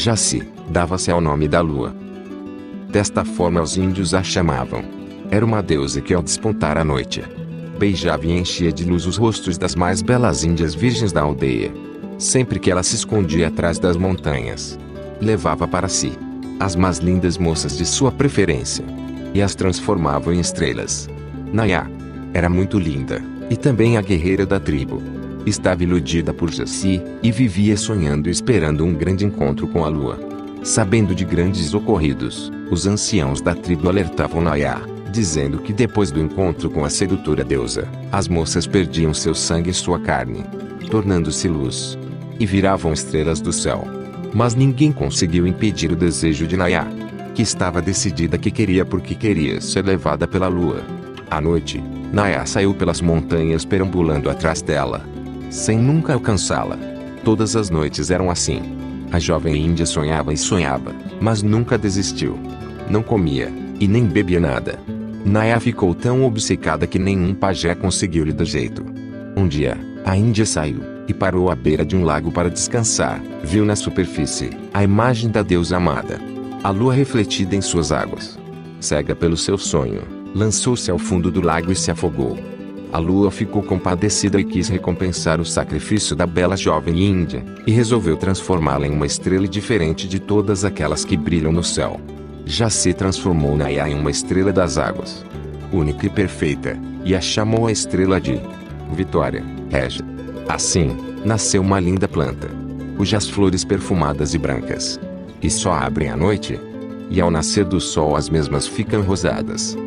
Jaci dava-se ao nome da lua. Desta forma os índios a chamavam. Era uma deusa que ao despontar a noite, beijava e enchia de luz os rostos das mais belas índias virgens da aldeia. Sempre que ela se escondia atrás das montanhas, levava para si as mais lindas moças de sua preferência e as transformava em estrelas. Nayá era muito linda, e também a guerreira da tribo. Estava iludida por Jaci, e vivia sonhando e esperando um grande encontro com a lua. Sabendo de grandes ocorridos, os anciãos da tribo alertavam Nayá, dizendo que depois do encontro com a sedutora deusa, as moças perdiam seu sangue e sua carne, tornando-se luz, e viravam estrelas do céu. Mas ninguém conseguiu impedir o desejo de Nayá, que estava decidida que queria porque queria ser levada pela lua. À noite, Nayá saiu pelas montanhas perambulando atrás dela, sem nunca alcançá-la. Todas as noites eram assim. A jovem índia sonhava e sonhava, mas nunca desistiu. Não comia, e nem bebia nada. Nayá ficou tão obcecada que nenhum pajé conseguiu lhe dar jeito. Um dia, a índia saiu, e parou à beira de um lago para descansar. Viu na superfície a imagem da deusa amada, a lua refletida em suas águas. Cega pelo seu sonho, lançou-se ao fundo do lago e se afogou. A lua ficou compadecida e quis recompensar o sacrifício da bela jovem índia, e resolveu transformá-la em uma estrela diferente de todas aquelas que brilham no céu. Jaci transformou Nayá em uma estrela das águas, única e perfeita, e a chamou a estrela de Vitória, Régia. Assim, nasceu uma linda planta, cujas flores perfumadas e brancas, e só abrem à noite, e ao nascer do sol as mesmas ficam rosadas.